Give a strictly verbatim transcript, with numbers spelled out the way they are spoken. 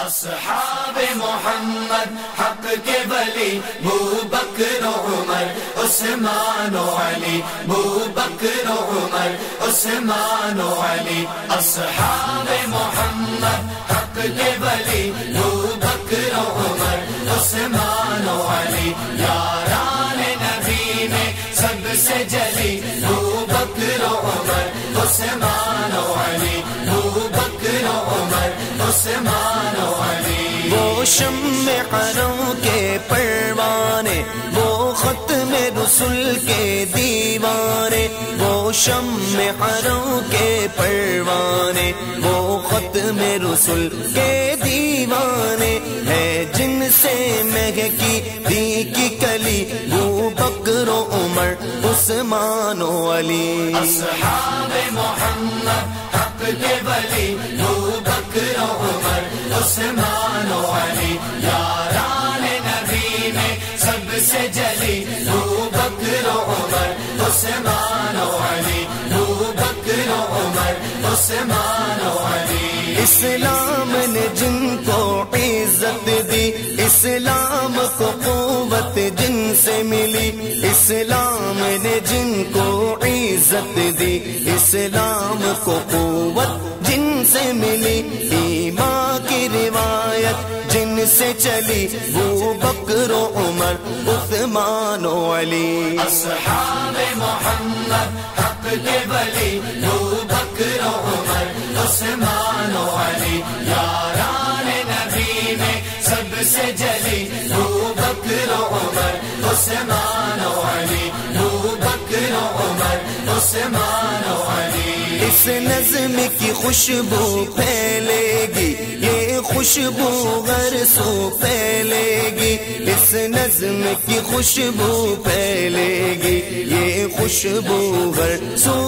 اصحاب محمد حق کے ولی بو بکر و عمر عثمان و علی بو بکر و عمر عثمان و علی اصحاب محمد حق کے ولی بو بکر و عمر عثمان و علی یاران نبی میں سب سے جلی بو بکر و عمر عثمان و علی بو بکر و عمر عثمان و علی وہ شمع حرم کے پروانے وہ ختم رسول کے دیوانے وہ شمع حرم کے پروانے وہ ختم رسول کے دیوانے ہے جن سے مہکی دی کی کلی وہ بکر و عمر عثمان و علی اصحاب محمد حق کے ولی بو بکر و عمر عثمان و علی یاران نبی میں سب سے جلی بو بکر و عمر عثمان و علی بو بکر و عمر عثمان و علی اسلام نے جن کو عزت دی اسلام کو قوت جن سے ملی اسلام نے جن کو عزت دی اسلام کو قوت جن سے ملی ایمان کی روایت جن سے چلی وہ بکر و عمر عثمان و علی اصحاب محمد حق کے ولی بو بکر و عمر عثمان و علی یاران نبی میں سب سے جلی بو بکر و عمر عثمان و علی بو بکر و عمر عثمان و علی اس نظم کی خوشبو پھیلے گی یہ خوشبو ہر سو پھیلے گی اس نظم کی خوشبو پھیلے گی یہ خوشبو ہر سو